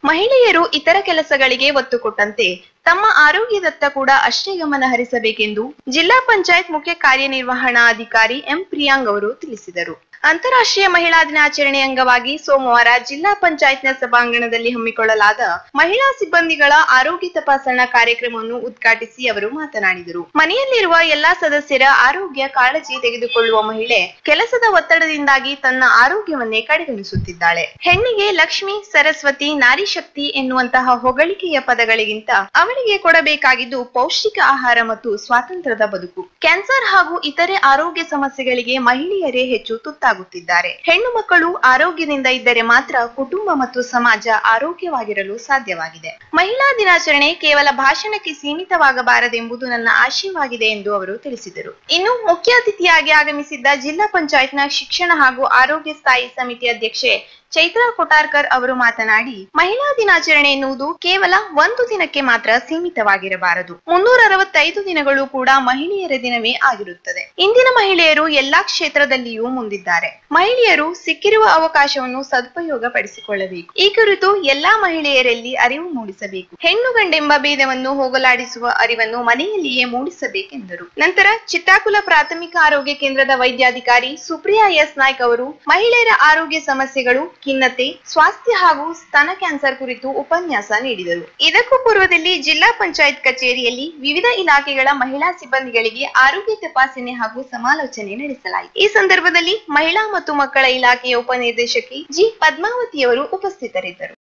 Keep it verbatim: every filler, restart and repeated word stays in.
ಮಹಿಳೆಯರು ಇತರ ಕೆಲಸಗಳಿಗೆ ಒತ್ತು ಕೊಟ್ಟಂತೆ ತಮ್ಮ ಆರೋಗ್ಯದತ್ತ ಕೂಡ ಅಷ್ಟೇ ಗಮನ ಹರಿಸಬೇಕೆಂದು ಜಿಲ್ಲಾ ಪಂಚಾಯತ್ ಮುಖ್ಯ ಕಾರ್ಯನಿರ್ವಹಣಾಧಿಕಾರಿ ಎಂ ಪ್ರಿಯಾಂಕ್ ಅವರು ತಿಳಿಸಿದರು. ಅಂತಾರಾಷ್ಟ್ರೀಯ ಮಹಿಳಾ ದಿನಾಚರಣೆ ಅಂಗವಾಗಿ ಸೋಮವಾರ ಜಿಲ್ಲಾ ಪಂಚಾಯತ್ನ ಸಭಾಂಗಣದಲ್ಲಿ ಹಮ್ಮಿಕೊಳ್ಳಲಾದ ಮಹಿಳಾ ಸಿಬ್ಬಂದಿಗಳ ಆರೋಗ್ಯ ತಪಾಸಣಾ ಕಾರ್ಯಕ್ರಮವನ್ನು ಉದ್ಘಾಟಿಸಿ ಅವರು ಮಾತನಾಡಿದರು. ಮನೆಯಲ್ಲಿರುವ ಎಲ್ಲಾ ಸದಸ್ಯರ ಆರೋಗ್ಯ ಕಾಳಜಿ ತೆಗೆದುಕೊಳ್ಳುವ ಮಹಿಳೆ ಕೆಲಸದ ಒತ್ತಡದಿಂದಾಗಿ ತನ್ನ ಆರೋಗ್ಯವನ್ನೇ ಕಡೆಗಣಿಸುತ್ತಿದ್ದಾಳೆ. ಹೆಣ್ಣಿಗೆ ಲಕ್ಷ್ಮಿ, ಸರಸ್ವತಿ, ನಾರಿ ಶಕ್ತಿ ಎನ್ನುವಂತಹ ಹೊಗಳಿಕೆಯ ಪದಗಳಿಗಿಂತ ಅವಳಿಗೆ ಕೊಡಬೇಕಾಗಿದ್ದು ಪೌಷ್ಟಿಕ ಆಹಾರ ಮತ್ತು ಸ್ವಾತಂತ್ರ್ಯದ ಬದುಕು. ಕ್ಯಾನ್ಸರ್ ಹಾಗೂ ಇತರೆ ಆರೋಗ್ಯ ಸಮಸ್ಯೆಗಳಿಗೆ ಮಹಿಳೆಯರೇ ಹೆಚ್ಚು ತುತ್ತಾಗುತ್ತಿದ್ದಾರೆ. ಹೆಣ್ಣು ಮಕ್ಕಳು ಆರೋಗ್ಯದಿಂದ ಇದ್ದರೆ ಮಾತ್ರ ಕುಟುಂಬ ಮತ್ತು ಸಮಾಜ ಆರೋಗ್ಯವಾಗಿರಲು ಸಾಧ್ಯವಾಗಿದೆ. ಮಹಿಳಾ ದಿನಾಚರಣೆ ಕೇವಲ ಭಾಷಣಕ್ಕೆ ಸೀಮಿತವಾಗಬಾರದೆಂಬುದು ನನ್ನ ಆಶಯವಾಗಿದೆ ಎಂದು ಅವರು ತಿಳಿಸಿದರು. ಇನ್ನು ಮುಖ್ಯ ಅತಿಥಿಯಾಗಿ ಆಗಮಿಸಿದ್ದ ಜಿಲ್ಲಾ ಪಂಚಾಯತ್ನ ಶಿಕ್ಷಣ ಹಾಗೂ ಆರೋಗ್ಯ ಸ್ಥಾಯಿ ಸಮಿತಿ ಅಧ್ಯಕ್ಷೆ ಚೈತ್ರಾ ಕೊಟಾರ್ಕರ್ ಅವರು ಮಾತನಾಡಿ, ಮಹಿಳಾ ದಿನಾಚರಣೆ ಎನ್ನುವುದು ಕೇವಲ ಒಂದು ದಿನಕ್ಕೆ ಮಾತ್ರ ಸೀಮಿತವಾಗಿರಬಾರದು. ಮುನ್ನೂರ ಅರವತ್ತೈದು ದಿನಗಳು ಕೂಡ ಮಹಿಳೆಯರ ದಿನವೇ ಆಗಿರುತ್ತದೆ. ಇಂದಿನ ಮಹಿಳೆಯರು ಎಲ್ಲಾ ಕ್ಷೇತ್ರದಲ್ಲಿಯೂ ಮುಂದಿದ್ದಾರೆ. ಮಹಿಳೆಯರು ಸಿಕ್ಕಿರುವ ಅವಕಾಶವನ್ನು ಸದುಪಯೋಗ ಪಡಿಸಿಕೊಳ್ಳಬೇಕು. ಈ ಕುರಿತು ಎಲ್ಲಾ ಮಹಿಳೆಯರಲ್ಲಿ ಅರಿವು ಮೂಡಿಸಬೇಕು. ಹೆಣ್ಣು ಗಂಡೆಂಬ ಭೇದವನ್ನು ಹೋಗಲಾಡಿಸುವ ಅರಿವನ್ನು ಮನೆಯಲ್ಲಿಯೇ ಮೂಡಿಸಬೇಕೆಂದರು. ನಂತರ ಚಿತ್ತಾಕುಲ ಪ್ರಾಥಮಿಕ ಆರೋಗ್ಯ ಕೇಂದ್ರದ ವೈದ್ಯಾಧಿಕಾರಿ ಸುಪ್ರಿಯಾ ಎಸ್ ನಾಯ್ಕ್ ಅವರು ಮಹಿಳೆಯರ ಆರೋಗ್ಯ ಸಮಸ್ಯೆಗಳು, ಖಿನ್ನತೆ, ಸ್ವಾಸ್ಥ್ಯ ಹಾಗೂ ಸ್ತನ ಕ್ಯಾನ್ಸರ್ ಕುರಿತು ಉಪನ್ಯಾಸ ನೀಡಿದರು. ಇದಕ್ಕೂ ಪೂರ್ವದಲ್ಲಿ ಜಿಲ್ಲಾ ಪಂಚಾಯತ್ ಕಚೇರಿಯಲ್ಲಿ ವಿವಿಧ ಇಲಾಖೆಗಳ ಮಹಿಳಾ ಸಿಬ್ಬಂದಿಗಳಿಗೆ ಆರೋಗ್ಯ ತಪಾಸಣೆ ಹಾಗೂ ಸಮಾಲೋಚನೆ ನಡೆಸಲಾಯಿತು. ಈ ಸಂದರ್ಭದಲ್ಲಿ ಮಹಿಳಾ ಮತ್ತು ಮಕ್ಕಳ ಇಲಾಖೆಯ ಉಪನಿರ್ದೇಶಕಿ ಜಿ ಪದ್ಮಾವತಿಯವರು ಉಪಸ್ಥಿತರಿದ್ದರು.